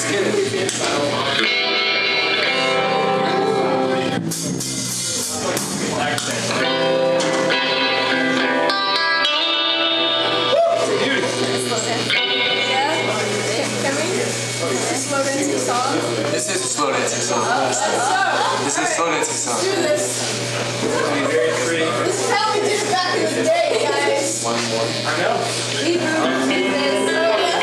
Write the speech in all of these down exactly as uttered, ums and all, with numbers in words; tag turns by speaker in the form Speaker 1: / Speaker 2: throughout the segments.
Speaker 1: Just kidding. This is a slow dancing song. This is a slow dancing song.
Speaker 2: Do this. This is how we did it back in the day, guys.
Speaker 1: One more.
Speaker 3: I know.
Speaker 2: We moved this.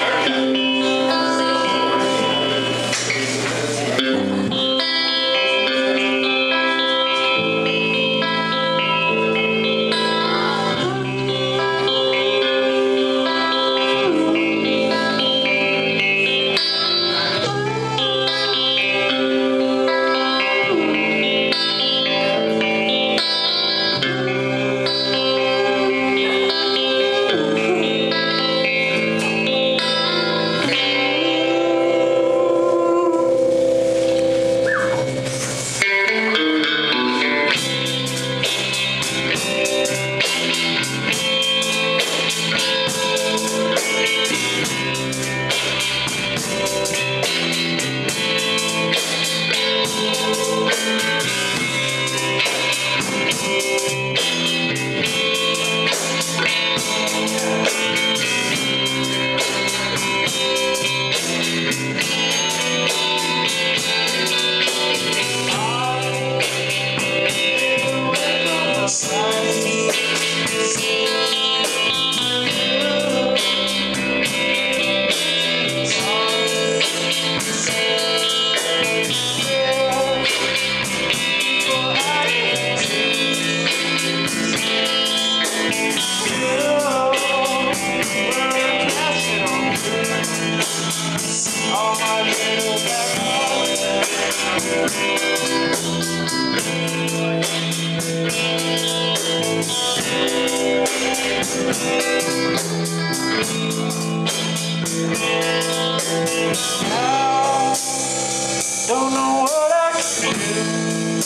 Speaker 4: Now, don't know what I can do.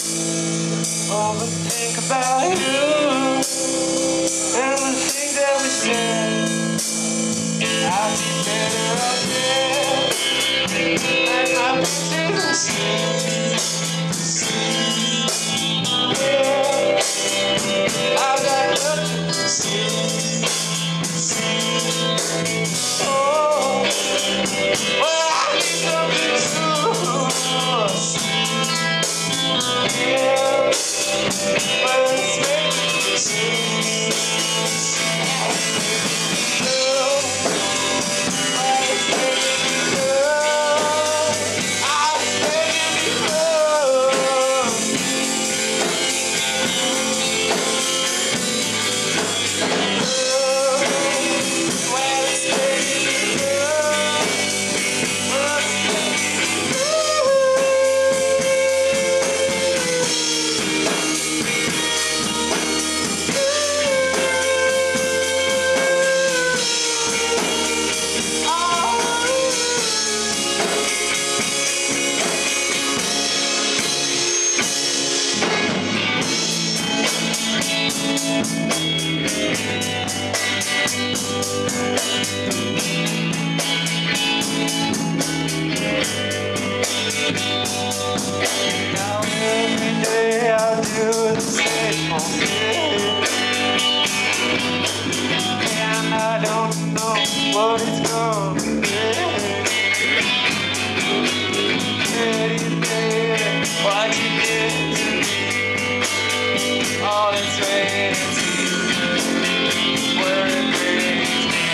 Speaker 4: Overthink about you and the things that we said. I'd be better up there like my pictures and yeah, I've got nothing to say. Oh, well, I need something to yeah, well, it's making me sing. Love, well, it's making me love. Ah, it's making me love. Love, well, it's making me love. Well, it's making me now every day I do the same old thing, and I don't know what it's gonna be. Pretty baby, what you did to me, all it's waiting to where it brings me.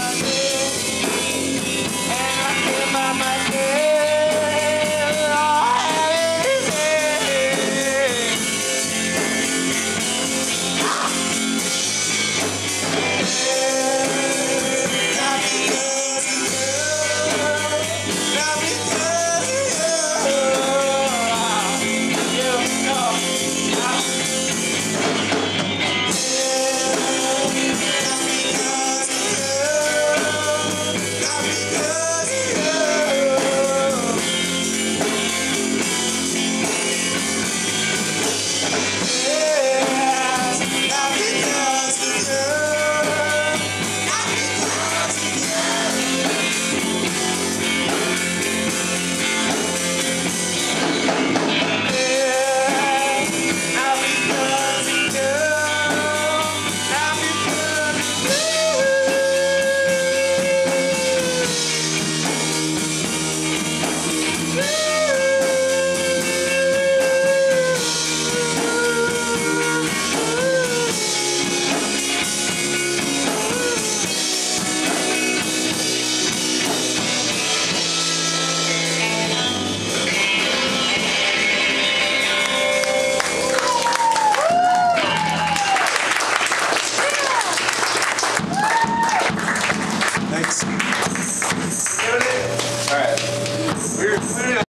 Speaker 1: Thanks.